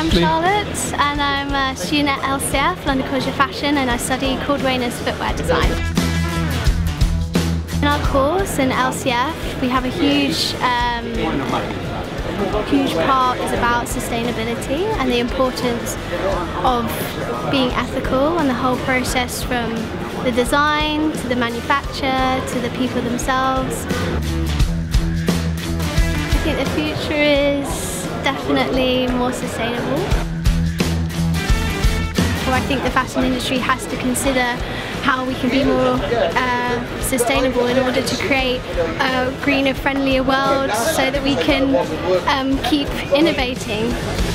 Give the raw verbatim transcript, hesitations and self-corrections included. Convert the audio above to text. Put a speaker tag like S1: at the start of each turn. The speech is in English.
S1: briefly?
S2: I'm Charlotte, and I'm a student at L C F, London College of Fashion, and I study Cordwainer's footwear design. In our course in L C F, we have a huge, um, huge part is about sustainability and the importance of being ethical and the whole process from the design to the manufacture to the people themselves. I think the future is definitely more sustainable. Or I think the fashion industry has to consider how we can be more uh, sustainable in order to create a greener, friendlier world so that we can um, keep innovating.